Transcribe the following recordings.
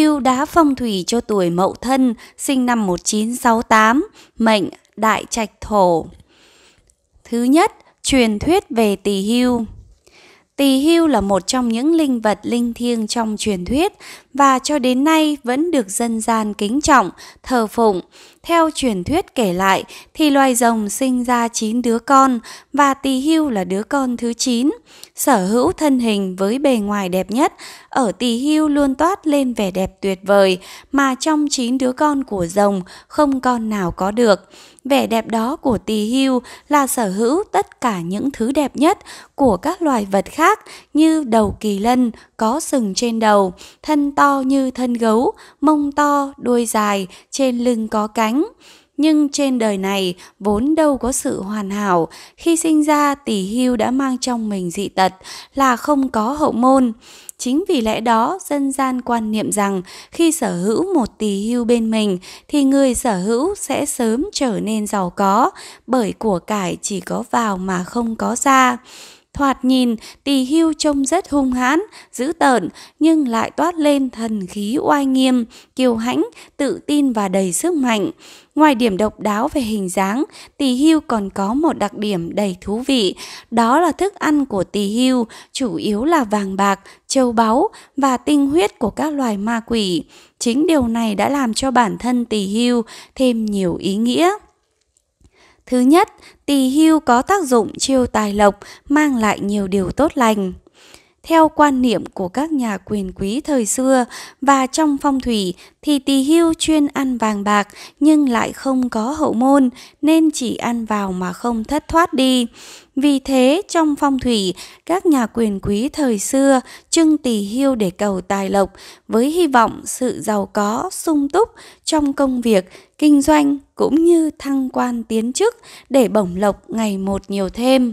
Hưu đá phong thủy cho tuổi Mậu Thân, sinh năm 1968, mệnh Đại Trạch Thổ. Thứ nhất, truyền thuyết về Tỳ Hưu. Tỳ Hưu là một trong những linh vật linh thiêng trong truyền thuyết và cho đến nay vẫn được dân gian kính trọng, thờ phụng. Theo truyền thuyết kể lại thì loài rồng sinh ra 9 đứa con và Tỳ Hưu là đứa con thứ 9. Sở hữu thân hình với bề ngoài đẹp nhất, ở Tỳ Hưu luôn toát lên vẻ đẹp tuyệt vời mà trong 9 đứa con của rồng không con nào có được. Vẻ đẹp đó của Tỳ Hưu là sở hữu tất cả những thứ đẹp nhất của các loài vật khác như đầu kỳ lân, có sừng trên đầu, thân to như thân gấu, mông to, đuôi dài, trên lưng có cánh. Nhưng trên đời này vốn đâu có sự hoàn hảo, khi sinh ra Tỳ Hưu đã mang trong mình dị tật là không có hậu môn. Chính vì lẽ đó dân gian quan niệm rằng khi sở hữu một Tỳ Hưu bên mình thì người sở hữu sẽ sớm trở nên giàu có, bởi của cải chỉ có vào mà không có ra. Thoạt nhìn, Tỳ Hưu trông rất hung hãn, dữ tợn nhưng lại toát lên thần khí oai nghiêm, kiêu hãnh, tự tin và đầy sức mạnh. Ngoài điểm độc đáo về hình dáng, Tỳ Hưu còn có một đặc điểm đầy thú vị, đó là thức ăn của Tỳ Hưu chủ yếu là vàng bạc, châu báu và tinh huyết của các loài ma quỷ. Chính điều này đã làm cho bản thân Tỳ Hưu thêm nhiều ý nghĩa. Thứ nhất, Tỳ Hưu có tác dụng chiêu tài lộc, mang lại nhiều điều tốt lành. Theo quan niệm của các nhà quyền quý thời xưa và trong phong thủy thì Tỳ Hưu chuyên ăn vàng bạc nhưng lại không có hậu môn nên chỉ ăn vào mà không thất thoát đi. Vì thế trong phong thủy, các nhà quyền quý thời xưa trưng Tỳ Hưu để cầu tài lộc với hy vọng sự giàu có, sung túc trong công việc, kinh doanh cũng như thăng quan tiến chức để bổng lộc ngày một nhiều thêm.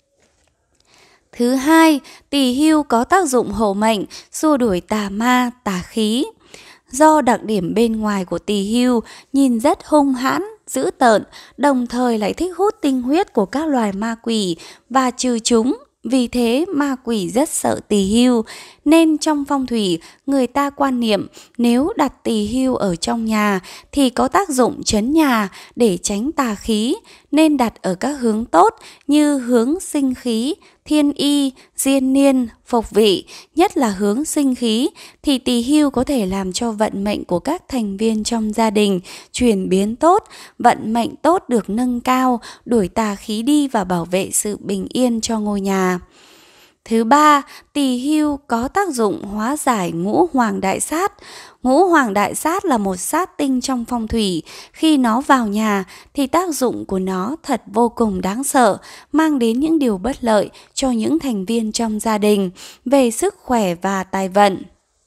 Thứ hai, Tỳ Hưu có tác dụng hộ mệnh, xua đuổi tà ma, tà khí. Do đặc điểm bên ngoài của Tỳ Hưu nhìn rất hung hãn, dữ tợn, đồng thời lại thích hút tinh huyết của các loài ma quỷ và trừ chúng. Vì thế ma quỷ rất sợ Tỳ Hưu, nên trong phong thủy người ta quan niệm nếu đặt Tỳ Hưu ở trong nhà thì có tác dụng trấn nhà để tránh tà khí, nên đặt ở các hướng tốt như hướng sinh khí, thiên y, diên niên, phục vị. Nhất là hướng sinh khí thì Tỳ Hưu có thể làm cho vận mệnh của các thành viên trong gia đình chuyển biến tốt, vận mệnh tốt được nâng cao, đuổi tà khí đi và bảo vệ sự bình yên cho ngôi nhà. Thứ ba, Tỳ Hưu có tác dụng hóa giải ngũ hoàng đại sát. Ngũ hoàng đại sát là một sát tinh trong phong thủy. Khi nó vào nhà thì tác dụng của nó thật vô cùng đáng sợ, mang đến những điều bất lợi cho những thành viên trong gia đình về sức khỏe và tài vận.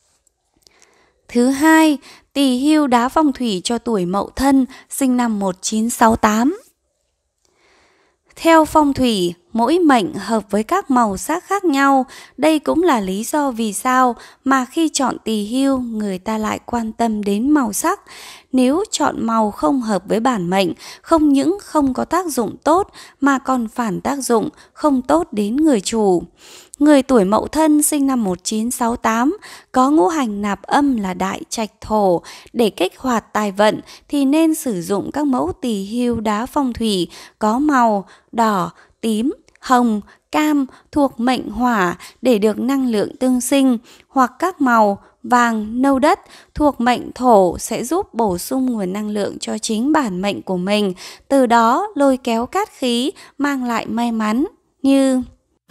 Thứ hai, Tỳ Hưu đá phong thủy cho tuổi Mậu Thân, sinh năm 1968. Theo phong thủy, mỗi mệnh hợp với các màu sắc khác nhau. Đây cũng là lý do vì sao mà khi chọn Tỳ Hưu người ta lại quan tâm đến màu sắc. Nếu chọn màu không hợp với bản mệnh, không những không có tác dụng tốt mà còn phản tác dụng, không tốt đến người chủ. Người tuổi Mậu Thân sinh năm 1968 có ngũ hành nạp âm là Đại Trạch Thổ. Để kích hoạt tài vận thì nên sử dụng các mẫu Tỳ Hưu đá phong thủy có màu đỏ, tím, hồng, cam thuộc mệnh hỏa để được năng lượng tương sinh, hoặc các màu vàng, nâu đất thuộc mệnh thổ sẽ giúp bổ sung nguồn năng lượng cho chính bản mệnh của mình, từ đó lôi kéo cát khí mang lại may mắn như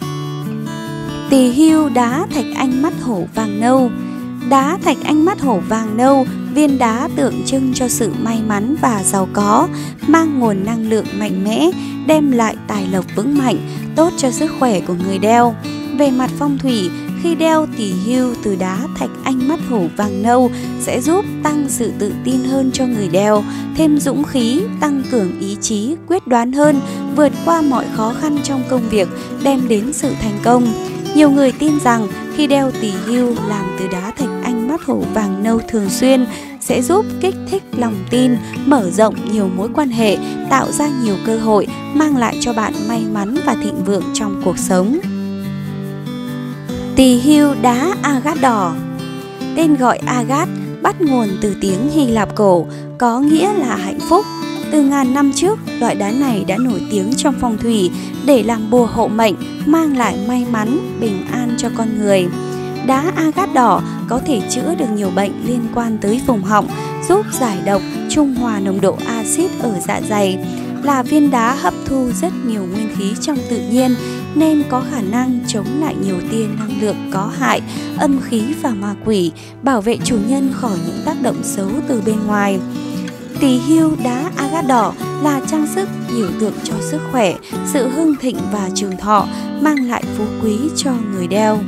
Tỳ Hưu đá thạch anh mắt hổ vàng nâu. Đá thạch anh mắt hổ vàng nâu, viên đá tượng trưng cho sự may mắn và giàu có, mang nguồn năng lượng mạnh mẽ, đem lại tài lộc vững mạnh, tốt cho sức khỏe của người đeo. Về mặt phong thủy, khi đeo Tỳ Hưu từ đá thạch anh mắt hổ vàng nâu sẽ giúp tăng sự tự tin hơn cho người đeo, thêm dũng khí, tăng cường ý chí, quyết đoán hơn, vượt qua mọi khó khăn trong công việc, đem đến sự thành công. Nhiều người tin rằng khi đeo Tỳ Hưu làm từ đá thạch anh mắt hổ vàng nâu thường xuyên sẽ giúp kích thích lòng tin, mở rộng nhiều mối quan hệ, tạo ra nhiều cơ hội, mang lại cho bạn may mắn và thịnh vượng trong cuộc sống. Tỳ Hưu đá agat đỏ. Tên gọi agat bắt nguồn từ tiếng Hy Lạp cổ, có nghĩa là hạnh phúc. Từ ngàn năm trước, loại đá này đã nổi tiếng trong phong thủy để làm bùa hộ mệnh, mang lại may mắn, bình an cho con người. Đá agat đỏ có thể chữa được nhiều bệnh liên quan tới vùng họng, giúp giải độc, trung hòa nồng độ axit ở dạ dày. Là viên đá hấp thu rất nhiều nguyên khí trong tự nhiên nên có khả năng chống lại nhiều tia năng lượng có hại, âm khí và ma quỷ, bảo vệ chủ nhân khỏi những tác động xấu từ bên ngoài. Tỳ hưu đá agat đỏ là trang sức biểu tượng cho sức khỏe, sự hưng thịnh và trường thọ, mang lại phú quý cho người đeo.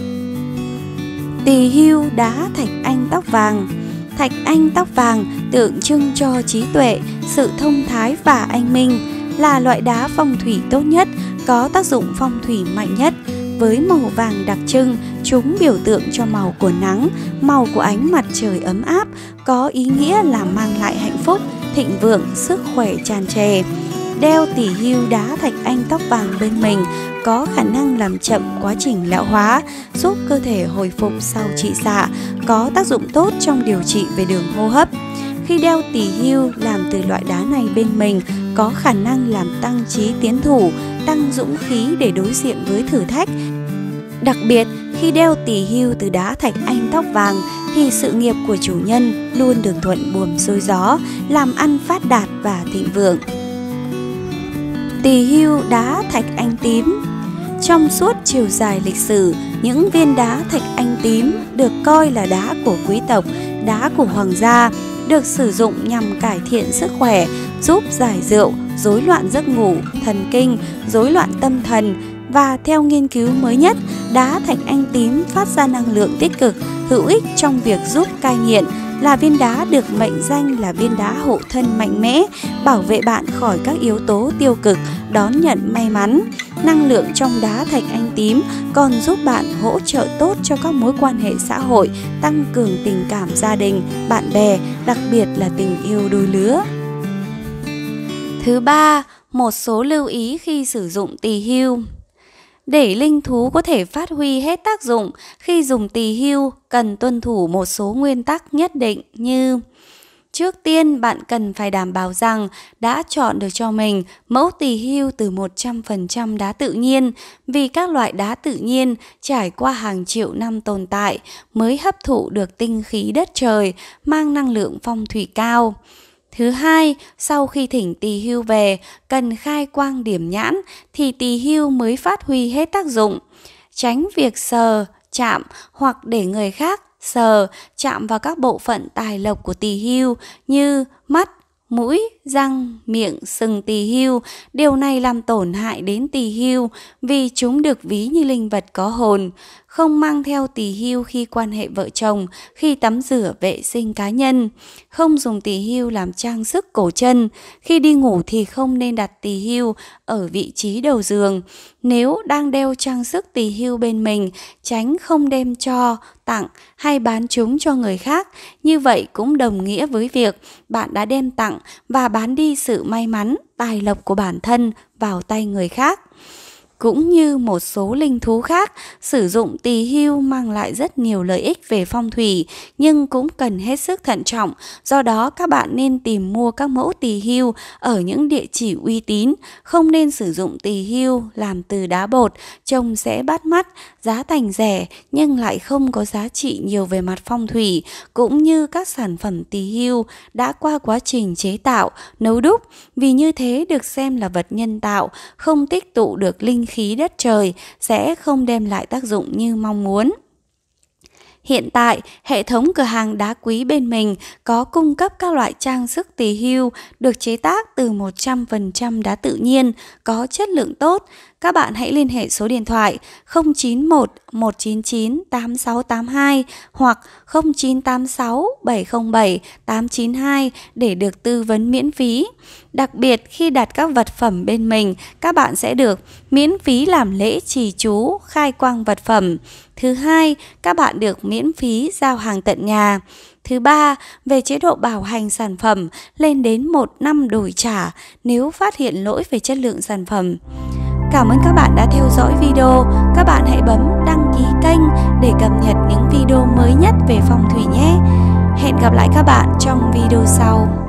Tỳ hưu đá thạch anh tóc vàng. Thạch anh tóc vàng tượng trưng cho trí tuệ, sự thông thái và anh minh, là loại đá phong thủy tốt nhất, có tác dụng phong thủy mạnh nhất. Với màu vàng đặc trưng, chúng biểu tượng cho màu của nắng, màu của ánh mặt trời ấm áp, có ý nghĩa là mang lại hạnh phúc, thịnh vượng, sức khỏe tràn trề. Đeo tỳ hưu đá thạch anh tóc vàng bên mình có khả năng làm chậm quá trình lão hóa, giúp cơ thể hồi phục sau trị xạ, có tác dụng tốt trong điều trị về đường hô hấp. Khi đeo tỳ hưu làm từ loại đá này bên mình, có khả năng làm tăng trí tiến thủ, tăng dũng khí để đối diện với thử thách. Đặc biệt, khi đeo tỳ hưu từ đá thạch anh tóc vàng thì sự nghiệp của chủ nhân luôn được thuận buồm xuôi gió, làm ăn phát đạt và thịnh vượng. Tỳ hưu đá thạch anh tím. Trong suốt chiều dài lịch sử, những viên đá thạch anh tím được coi là đá của quý tộc, đá của hoàng gia, được sử dụng nhằm cải thiện sức khỏe, giúp giải rượu, rối loạn giấc ngủ, thần kinh, rối loạn tâm thần. Và theo nghiên cứu mới nhất, đá thạch anh tím phát ra năng lượng tích cực, hữu ích trong việc giúp cai nghiện, là viên đá được mệnh danh là viên đá hộ thân mạnh mẽ, bảo vệ bạn khỏi các yếu tố tiêu cực, đón nhận may mắn. Năng lượng trong đá thạch anh tím còn giúp bạn hỗ trợ tốt cho các mối quan hệ xã hội, tăng cường tình cảm gia đình, bạn bè, đặc biệt là tình yêu đôi lứa. Thứ ba, một số lưu ý khi sử dụng tỳ hưu. Để linh thú có thể phát huy hết tác dụng, khi dùng tỳ hưu cần tuân thủ một số nguyên tắc nhất định như: trước tiên, bạn cần phải đảm bảo rằng đã chọn được cho mình mẫu tỳ hưu từ 100% đá tự nhiên, vì các loại đá tự nhiên trải qua hàng triệu năm tồn tại mới hấp thụ được tinh khí đất trời, mang năng lượng phong thủy cao. Thứ hai, sau khi thỉnh tỳ hưu về, cần khai quang điểm nhãn thì tỳ hưu mới phát huy hết tác dụng. Tránh việc sờ, chạm hoặc để người khác sờ, chạm vào các bộ phận tài lộc của tỳ hưu như mắt, mũi, răng, miệng, sừng tỳ hưu. Điều này làm tổn hại đến tỳ hưu vì chúng được ví như linh vật có hồn. Không mang theo tỳ hưu khi quan hệ vợ chồng, khi tắm rửa vệ sinh cá nhân. Không dùng tỳ hưu làm trang sức cổ chân. Khi đi ngủ thì không nên đặt tỳ hưu ở vị trí đầu giường. Nếu đang đeo trang sức tỳ hưu bên mình, tránh không đem cho, tặng hay bán chúng cho người khác. Như vậy cũng đồng nghĩa với việc bạn đã đem tặng và bán đi sự may mắn, tài lộc của bản thân vào tay người khác. Cũng như một số linh thú khác, sử dụng tỳ hưu mang lại rất nhiều lợi ích về phong thủy, nhưng cũng cần hết sức thận trọng. Do đó, các bạn nên tìm mua các mẫu tỳ hưu ở những địa chỉ uy tín, không nên sử dụng tỳ hưu làm từ đá bột, trông sẽ bắt mắt, giá thành rẻ nhưng lại không có giá trị nhiều về mặt phong thủy, cũng như các sản phẩm tỳ hưu đã qua quá trình chế tạo, nấu đúc, vì như thế được xem là vật nhân tạo, không tích tụ được linh khí đất trời, sẽ không đem lại tác dụng như mong muốn. Hiện tại, hệ thống cửa hàng đá quý bên mình có cung cấp các loại trang sức tỳ hưu được chế tác từ 100% đá tự nhiên, có chất lượng tốt. Các bạn hãy liên hệ số điện thoại 091 199 8682 hoặc 0986 707 892 để được tư vấn miễn phí. Đặc biệt, khi đặt các vật phẩm bên mình, các bạn sẽ được miễn phí làm lễ trì chú, khai quang vật phẩm. Thứ hai, các bạn được miễn phí giao hàng tận nhà. Thứ ba, về chế độ bảo hành sản phẩm lên đến 1 năm đổi trả nếu phát hiện lỗi về chất lượng sản phẩm. Cảm ơn các bạn đã theo dõi video. Các bạn hãy bấm đăng ký kênh để cập nhật những video mới nhất về phong thủy nhé. Hẹn gặp lại các bạn trong video sau.